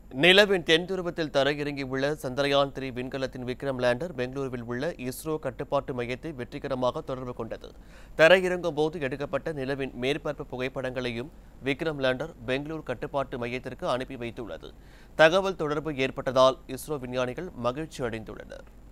நிலவின் தென் துருவத்தில் தரையிறங்கியுள்ள சந்திரயான் 3 விண்கலத்தின் விக்ரம் லேண்டர் பெங்களூருவில் உள்ள இஸ்ரோ கட்டுப்பாட்டு மையத்தை வெற்றிகரமாக தொடர்பு கொண்டது. தரையிறங்கும் போது எடுக்கப்பட்ட நிலவின் மேற்பரப்பு புகைப்படங்களையும் விக்ரம் லேண்டர் பெங்களூரு கட்டுப்பாட்டு மையத்திற்கு அனுப்பி வைத்துள்ளது. தகவல் தொடர்பு ஏற்பட்டதால் இஸ்ரோ விஞ்ஞானிகள் மகிழ்ச்சி அடைந்துள்ளனர்.